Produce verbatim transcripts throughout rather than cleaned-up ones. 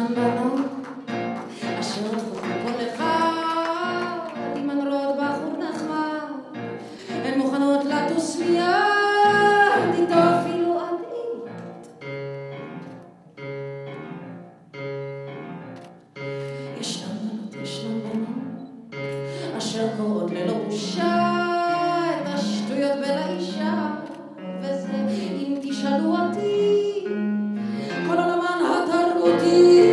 ישנן בנות אשר הולכות כל אחד עם מנורות בחור נחמד, הן מוכנות לטוס מיד איתו אפילו עד אית. ישנן בנות, ישנן בנות אשר קוראות ללא בושה את השטויות בין האישה, וזה אם תשאלו אותי כל עולמן התרבותי.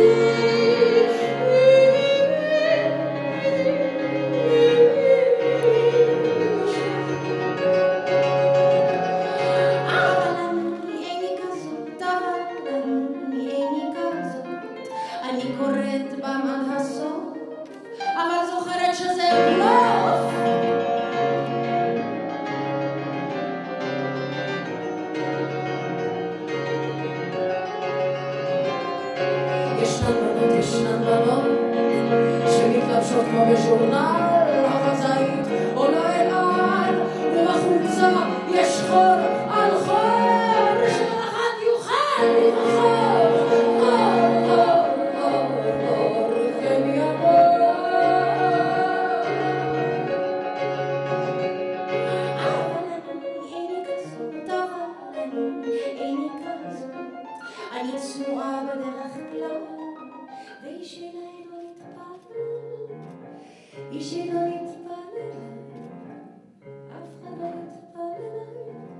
אבל אני איני כזאת, אבל אני איני כזאת, אני קוראת במד הסוף אבל זוכרת שזה בלוף. ישנן בנות, ישנן בנות שמתלבשות כמו בז'ורנל, החזאית עולה אל על ובחולצה יש חור על חור שכל אחד יוכל לבחור חור חור חור חור כן יבוא. אבל אני איני כזאת, אבל אני איני כזאת, אני צנועה בדרך כלל ואיש אליי לא יתפלל, איש אליי לא יתפלל, אף אחד לא יתפלל.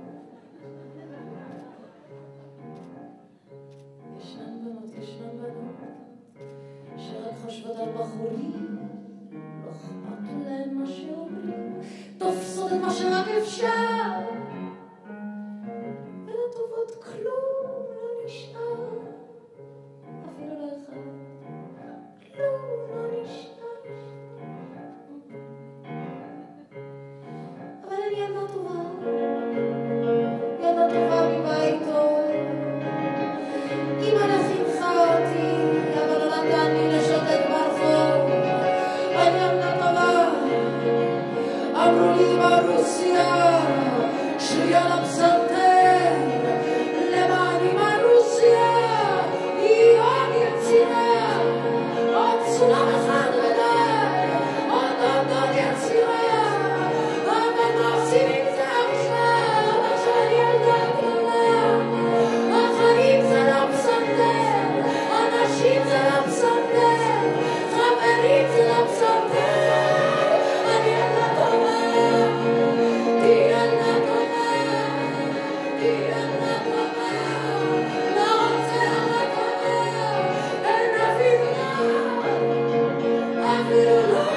ישנן בנות, ישנן בנות שרק חושבות על בחורים, לא אכפת להן מה שאומרים, תופסות את מה שרק אפשר ולטובות כלום לא נשאר, אפילו לא אחד, כלום לא נשאר. אבל אני ילדה טובה, ילדה טובה מבית טוב, אמא חינכה אותי אבל לא נתן לי לשוטט ברחוב. אני ילדה טובה, אמרו לי ברוסיה שלי על הפסנתר למען אמא רוסיה היא עוד יצירה, עוד צולם אחד ודי, עוד עוד עוד יצירה, אבל מה עושים עם זה עכשיו? עכשיו אני ילדה גדולה, החיים זה לא פסנתר, אנשים זה לא פסנתר, חברים זה לא פסנתר. אני ילדה טובה, תהי ילדה טובה, תהי ילדה טובה, לא רוצה ילדה טובה, אין אפילו לא, אפילו לא